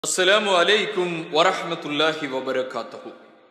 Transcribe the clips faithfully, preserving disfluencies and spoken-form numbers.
அஸ்ஸலாமு அலைக்கும் வரஹ்மத்துல்லாஹி வபரகாத்துஹு.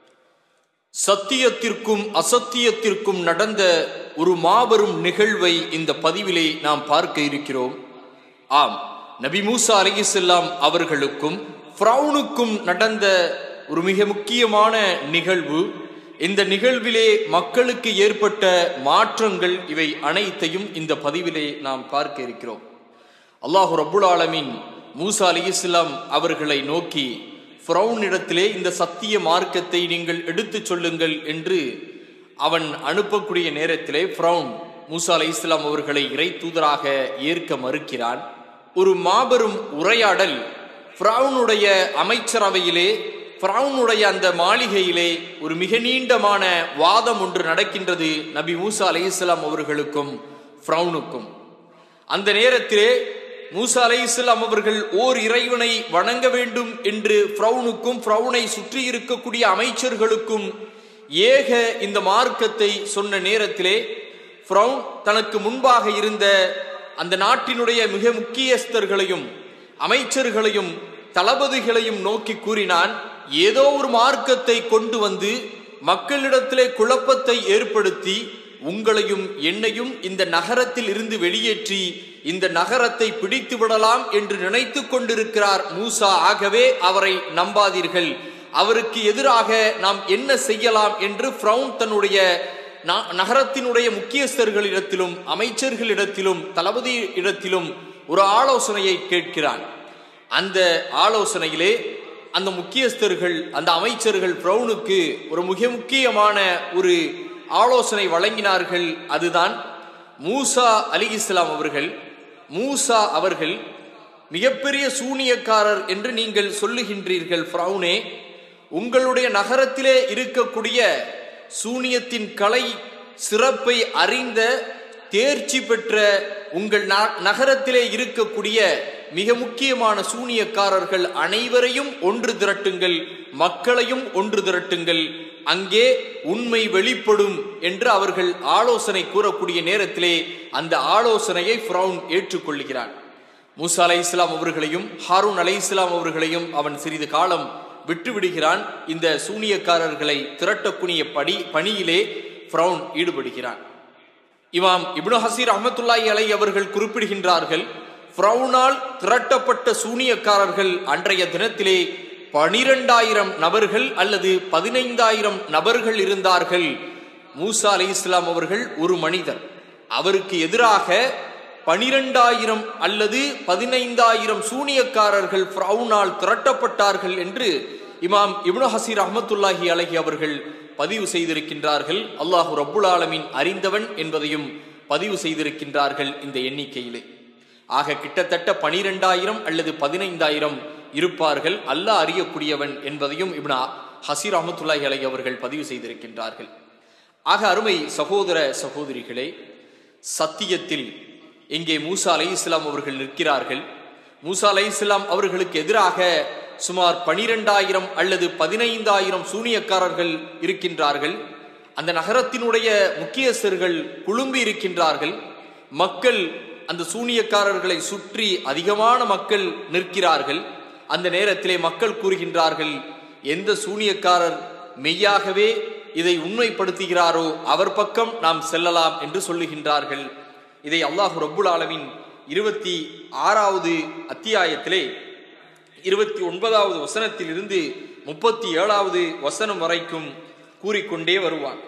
சத்தியத்திற்கும் அசத்தியத்திற்கும் நடந்த ஒரு மாபெரும் நிகழ்வை இந்த பதிவிலே நாம் பார்க்க இருக்கிறோம். ஆம், நபி மூசா அலைஹிஸ்ஸலாம் அவர்களுக்கும் ஃபிரௌனுக்கும் நடந்த ஒரு மிக முக்கியமான நிகழ்வு. இந்த நிகழ்விலே மக்களுக்கு ஏற்பட்ட மாற்றங்கள் இவை அனைத்தையும் இந்த பதிவிலே நாம் பார்க்க இருக்கிறோம். அல்லாஹு ரப்புல் ஆலமீன் மூசா அலைஹிஸ்ஸலாம் அவர்களை நோக்கி ஃபிரௌனிடத்திலே இந்த சத்திய மார்க்கத்தை நீங்கள் எடுத்துச் சொல்லுங்கள் என்று அவன் அனுப்பக்கூடிய நேரத்திலே ஃபிரௌன் மூசா அலைஹிஸ்ஸலாம் அவர்களை இறை தூதராக ஏற்க மறுக்கிறான். ஒரு மாபெரும் உரையாடல் ஃபிரௌனுடைய அமைச்சரவையிலே, ஃபிரௌனுடைய அந்த மாளிகையிலே ஒரு மிக நீண்டமான வாதம் ஒன்று நடக்கின்றது நபி மூசா அலைஹிஸ்ஸலாம் அவர்களுக்கும் ஃபிரௌனுக்கும். அந்த நேரத்திலே மூசா அலைஹிஸ்ஸலாம் அவர்கள் ஓர் இறைவனை வணங்க வேண்டும் என்று ஃபிரௌனுக்கும் ஃபிரௌனை சுற்றி இருக்கக்கூடிய அமைச்சர்களுக்கும் ஏக இந்த மார்க்கத்தை சொன்ன நேரத்திலே ஃபிரௌன் தனக்கு முன்பாக இருந்த அந்த நாட்டினுடைய மிக முக்கியஸ்தர்களையும் அமைச்சர்களையும் தளபதிகளையும் நோக்கி கூறினான், ஏதோ ஒரு மார்க்கத்தை கொண்டு வந்து மக்களிடத்திலே குழப்பத்தை ஏற்படுத்தி உங்களையும் என்னையும் இந்த நகரத்தில் இருந்து வெளியேற்றி இந்த நகரத்தை பிடித்து விடலாம் என்று நினைத்து கொண்டிருக்கிறார் மூசா. ஆகவே அவரை நம்பாதீர்கள், அவருக்கு எதிராக நாம் என்ன செய்யலாம் என்று ஃபிரௌன் தன்னுடைய நகரத்தினுடைய முக்கியஸ்தர்களிடத்திலும் அமைச்சர்களிடத்திலும் தளபதி இடத்திலும் ஒரு ஆலோசனையை கேட்கிறான். அந்த ஆலோசனையிலே அந்த முக்கியஸ்தர்கள் அந்த அமைச்சர்கள் ஃபிரௌனுக்கு ஒரு மிக முக்கியமான ஒரு ஆலோசனை வழங்கினார்கள். அதுதான் மூசா அலைஹிஸ்ஸலாம் அவர்கள் மூசா அவர்கள் மிகப்பெரிய சூனியக்காரர் என்று நீங்கள் சொல்லுகின்றீர்கள் ஃபிரௌனே, உங்களுடைய நகரத்திலே இருக்கக்கூடிய சூனியத்தின் கலை சிறப்பை அறிந்த தேர்ச்சி பெற்ற உங்கள் நகரத்திலே இருக்கக்கூடிய மிக முக்கியமான சூனியக்காரர்கள் அனைவரையும் ஒன்று திரட்டுங்கள், மக்களையும் ஒன்று திரட்டுங்கள், அங்கே உண்மை வெளிப்படும் என்று அவர்கள் ஆலோசனை கூறக்கூடிய நேரத்திலே அந்த ஆலோசனையை ஃபிரௌன் ஏற்றுக்கொள்கிறான். மூசா அலைஹிஸ்ஸலாம் அவர்களையும் ஹாரூன் அலைஹிஸ்ஸலாம் அவர்களையும் அவன் சிறிது காலம் விட்டுவிடுகிறான். இந்த சூனியக்காரர்களை திரட்டக்கூடிய படி பணியிலே ஃபிரௌன் ஈடுபடுகிறான். இமாம் இப்னு ஹசீர் ரஹ்மத்துல்லாஹி அலைஹி அவர்கள் குறிப்பிடுகின்றார்கள், ஃபிரௌனால் திரட்டப்பட்ட சூனியக்காரர்கள் அன்றைய தினத்திலே பனிரெண்டாயிரம் நபர்கள் அல்லது பதினைந்தாயிரம் நபர்கள் இருந்தார்கள். மூசா அலைஹிஸ்ஸலாம் அவர்கள் ஒரு மனிதர், அவருக்கு எதிராக பனிரெண்டாயிரம் அல்லது பதினைந்தாயிரம் சூனியக்காரர்கள் ஃபிரௌனால் திரட்டப்பட்டார்கள் என்று இமாம் இப்னு ஹசீர் ரஹ்மத்துல்லாஹி அலைஹி அவர்கள் பதிவு செய்திருக்கின்றார்கள். அல்லாஹு ரப்புல் ஆலமீன் அறிந்தவன் என்பதையும் பதிவு செய்திருக்கின்றார்கள் இந்த எண்ணிக்கையிலே. ஆக கிட்டத்தட்ட பனிரெண்டாயிரம் அல்லது பதினைந்தாயிரம் இருப்பார்கள், அல்லாஹ் அறியக்கூடியவன் என்பதையும் இப்னு ஹசீர் ரஹ்மத்துல்லாஹி அலைஹி அவர்கள் பதிவு செய்திருக்கின்றார்கள். ஆக அருமை சகோதர சகோதரிகளே, சத்தியத்தில் இங்கே மூசா அலைஹிஸ்ஸலாம் அவர்கள் நிற்கிறார்கள். மூசா அலைஹிஸ்ஸலாம் அவர்களுக்கு எதிராக சுமார் பனிரெண்டாயிரம் அல்லது பதினைந்தாயிரம் சூனியக்காரர்கள் இருக்கின்றார்கள். அந்த நகரத்தினுடைய முக்கியஸ்தர்கள் குழும்பி இருக்கின்றார்கள். மக்கள் அந்த சூனியக்காரர்களை சுற்றி அதிகமான மக்கள் நிற்கிறார்கள். அந்த நேரத்திலே மக்கள் கூறுகின்றார்கள், எந்த சூனியக்காரர் மெய்யாகவே இதை உண்மைப்படுத்துகிறாரோ அவர் பக்கம் நாம் செல்லலாம் என்று சொல்லுகின்றார்கள். இதை அல்லாஹு ரப்புல் ஆலமீன் இருபத்தி ஆறாவது அத்தியாயத்திலே இருபத்தி ஒன்பதாவது வசனத்தில் இருந்து முப்பத்தி ஏழாவது வசனம் வரைக்கும் கூறிக்கொண்டே வருவான்.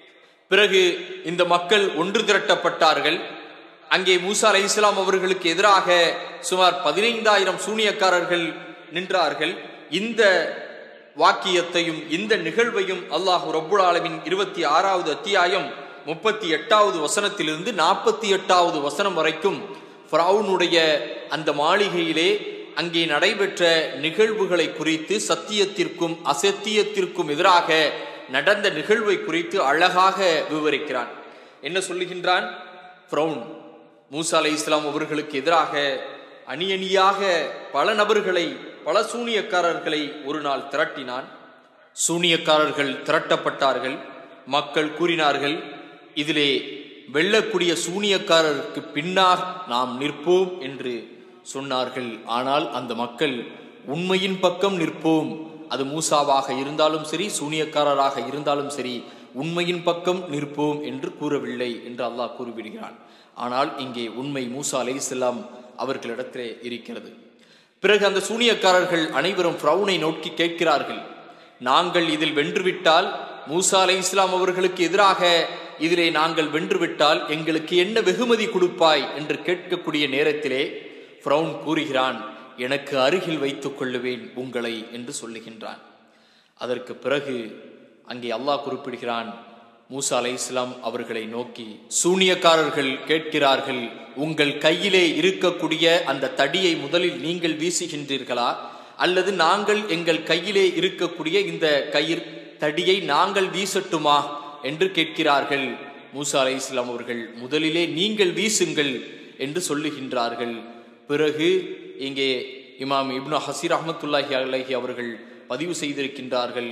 பிறகு இந்த மக்கள் ஒன்று திரட்டப்பட்டார்கள். அங்கே மூசா அலைஹிஸ்ஸலாம் அவர்களுக்கு எதிராக சுமார் பதினைந்தாயிரம் சூனியக்காரர்கள் நின்றார்கள். இந்த வாக்கியத்தையும் இந்த நிகழ்வையும் அல்லாஹு ரப்புல் ஆலமீன் இருபத்தி ஆறாவது அத்தியாயம் முப்பத்தி எட்டாவது வசனத்திலிருந்து நாற்பத்தி எட்டாவது வசனம் வரைக்கும் ஃபிரௌனுடைய அந்த மாளிகையிலே அங்கே நடைபெற்ற நிகழ்வுகளை குறித்து, சத்தியத்திற்கும் அசத்தியத்திற்கும் எதிராக நடந்த நிகழ்வை குறித்து அழகாக விவரிக்கிறான். என்ன சொல்லுகின்றான்? ஃபிரௌன் மூசா அலைஹிஸ்ஸலாம் அவர்களுக்கு எதிராக அணி அணியாக பல நபர்களை, பல சூனியக்காரர்களை ஒரு நாள் திரட்டினான். சூனியக்காரர்கள் திரட்டப்பட்டார்கள். மக்கள் கூறினார்கள், இதிலே வெல்லக்கூடிய சூனியக்காரருக்கு பின்னால் நாம் நிற்போம் என்று சொன்னார்கள். ஆனால் அந்த மக்கள் உண்மையின் பக்கம் நிற்போம். அது மூசாவாக இருந்தாலும் சரி, சூனியக்காரராக இருந்தாலும் சரி, உண்மையின் பக்கம் நிற்போம் என்று கூறவில்லை என்று அல்லாஹ் கூறிவிடுகிறான். ஆனால் இங்கே உண்மை மூசா அலைஹிஸ்ஸலாம் அவர்களிடத்திலே இருக்கிறது. பிறகு அந்த சூனியக்காரர்கள் அனைவரும் ஃபிரௌனை நோக்கி கேட்கிறார்கள், நாங்கள் இதில் வென்றுவிட்டால், மூசா அலைஹிஸ்ஸலாம் அவர்களுக்கு எதிராக இதிலே நாங்கள் வென்றுவிட்டால் எங்களுக்கு என்ன வெகுமதி கொடுப்பாய் என்று கேட்கக்கூடிய நேரத்திலே ஃபிரௌன் கூறுகிறான், எனக்கு அருகில் வைத்துக் கொள்ளுவேன் உங்களை என்று சொல்லுகின்றான். அதற்கு பிறகு அங்கே அல்லாஹ் குறிப்பிடுகிறான், மூசா அலைஹிஸ்ஸலாம் அவர்களை நோக்கி சூனியக்காரர்கள் கேட்கிறார்கள், உங்கள் கையிலே இருக்கக்கூடிய அந்த தடியை முதலில் நீங்கள் வீசுகின்றீர்களா, அல்லது நாங்கள் எங்கள் கையிலே இருக்கக்கூடிய இந்த கயிர் தடியை நாங்கள் வீசட்டுமா என்று கேட்கிறார்கள். மூசா அலைஹிஸ்ஸலாம் அவர்கள் முதலிலே நீங்கள் வீசுங்கள் என்று சொல்லுகின்றார்கள். பிறகு இங்கே இமாம் இப்னு ஹசீர் ரஹ்மத்துல்லாஹி அலைஹி அவர்கள் பதிவு செய்திருக்கின்றார்கள்,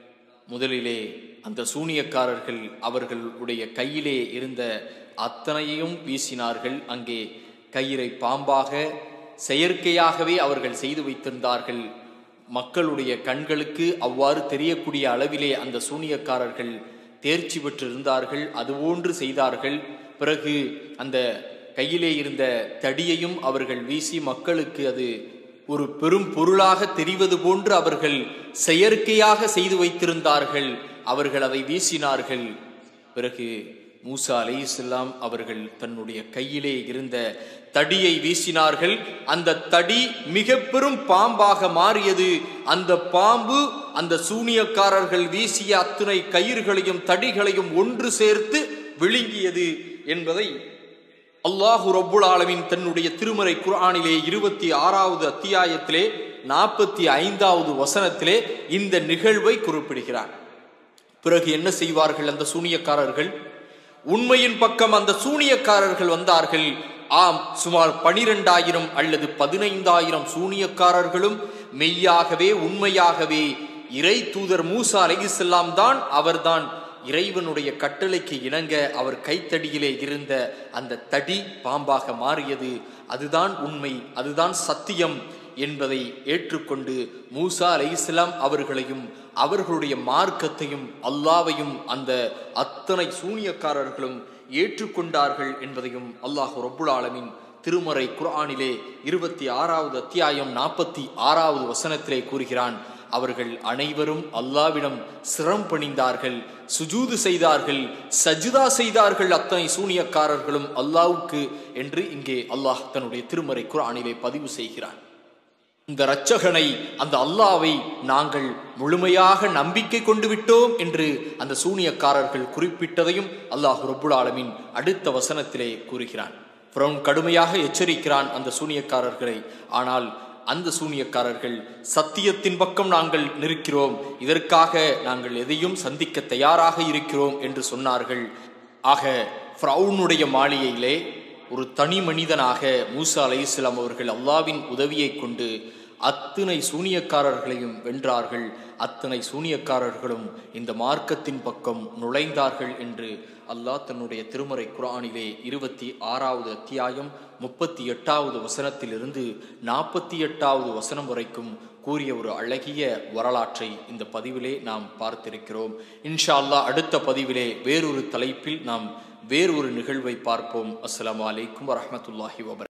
முதலிலே அந்த சூனியக்காரர்கள் அவர்களுடைய கையிலே இருந்த அத்தனையும் வீசினார்கள். அங்கே கயிறை பாம்பாக செயற்கையாகவே அவர்கள் செய்து வைத்திருந்தார்கள். மக்களுடைய கண்களுக்கு அவ்வாறு தெரியக்கூடிய அளவிலே அந்த சூனியக்காரர்கள் தேர்ச்சி பெற்றிருந்தார்கள். அதுபோன்று செய்தார்கள். பிறகு அந்த கையிலே இருந்த தடியையும் அவர்கள் வீசி மக்களுக்கு அது ஒரு பெரும் பொருளாக தெரிவது போன்று அவர்கள் செயற்கையாக செய்து வைத்திருந்தார்கள். அவர்கள் அதை வீசினார்கள். பிறகு மூசா அலைஹிஸ்ஸலாம் அவர்கள் தன்னுடைய கையிலே இருந்த தடியை வீசினார்கள். அந்த தடி மிக பெரும் பாம்பாக மாறியது. அந்த பாம்பு அந்த சூனியக்காரர்கள் வீசிய அத்தனை கயிர்களையும் தடிகளையும் ஒன்று சேர்த்து விழுங்கியது என்பதை அல்லாஹு ரப்புல் ஆலமீன் தன்னுடைய திருமறை குர்ஆனிலே இருபத்தி ஆறாவது அத்தியாயத்திலே நாற்பத்தி ஐந்தாவது வசனத்திலே இந்த நிகழ்வை குறிப்பிடுகிறார். பிறகு என்ன செய்வார்கள் அந்த சூனியக்காரர்கள்? உண்மையின் பக்கம் அந்த சூனியக்காரர்கள் வந்தார்கள். ஆம், சுமார் பனிரெண்டாயிரம் அல்லது பதினைந்தாயிரம் சூனியக்காரர்களும் மெய்யாகவே உண்மையாகவே இறை தூதர் மூசா அலைஹிஸ்ஸலாம் தான், அவர்தான் இறைவனுடைய கட்டளைக்கு இணங்க அவர் கைத்தடியிலே இருந்த அந்த தடி பாம்பாக மாறியது, அதுதான் உண்மை, அதுதான் சத்தியம் என்பதை ஏற்றுக்கொண்டு மூசா அலைஹிஸ்ஸலாம் அவர்களையும் அவர்களுடைய மார்க்கத்தையும் அல்லாவையும் அந்த அத்தனை சூனியக்காரர்களும் ஏற்றுக்கொண்டார்கள் என்பதையும் அல்லாஹ் ரப்புல் ஆலமீன் திருமறை குர்ஆனிலே இருபத்தி ஆறாவது அத்தியாயம் நாற்பத்தி ஆறாவது வசனத்திலே கூறுகிறான். அவர்கள் அனைவரும் அல்லாவிடம் சிரம் பணிந்தார்கள், சுஜூது செய்தார்கள், சஜ்தா செய்தார்கள், அத்தனை சூனியக்காரர்களும் அல்லாவுக்கு என்று இங்கே அல்லாஹ் தன்னுடைய திருமறை குர்ஆனிலே பதிவு செய்கிறான். இந்த இரட்சகனை, அந்த அல்லாவை நாங்கள் முழுமையாக நம்பிக்கை கொண்டு விட்டோம் என்று அந்த சூனியக்காரர்கள் குறிப்பிட்டதையும் அல்லாஹ் ரப்புல் ஆலமீன் அடுத்த வசனத்திலே கூறுகிறான். ஃபிரௌன் கடுமையாக எச்சரிக்கிறான் அந்த சூனியக்காரர்களை. ஆனால் அந்த சூனியக்காரர்கள் சத்தியத்தின் பக்கம் நாங்கள் நிற்கிறோம், இதற்காக நாங்கள் எதையும் சந்திக்க தயாராக இருக்கிறோம் என்று சொன்னார்கள். ஆக ஃபிரௌனுடைய மாளிகையிலே ஒரு தனி மனிதனாக மூசா அலைஹிஸ்ஸலாம் அவர்கள் அல்லாவின் உதவியை கொண்டு அத்தனை சூனியக்காரர்களையும் வென்றார்கள். அத்தனை சூனியக்காரர்களும் இந்த மார்க்கத்தின் பக்கம் நுழைந்தார்கள் என்று அல்லாஹ் தன்னுடைய திருமறை குர்ஆனிலே இருபத்தி ஆறாவது அத்தியாயம் முப்பத்தி எட்டாவது வசனத்திலிருந்து நாற்பத்தி எட்டாவது வசனம் வரைக்கும் கூறிய ஒரு அழகிய வரலாற்றை இந்த பதிவிலே நாம் பார்த்திருக்கிறோம். இன்ஷா அல்லாஹ் அடுத்த பதிவிலே வேறொரு தலைப்பில் நாம் வேறொரு நிகழ்வை பார்ப்போம். அஸ்ஸலாமு அலைக்கும் வரஹ்மத்துல்லாஹி வபரகாத்துஹு.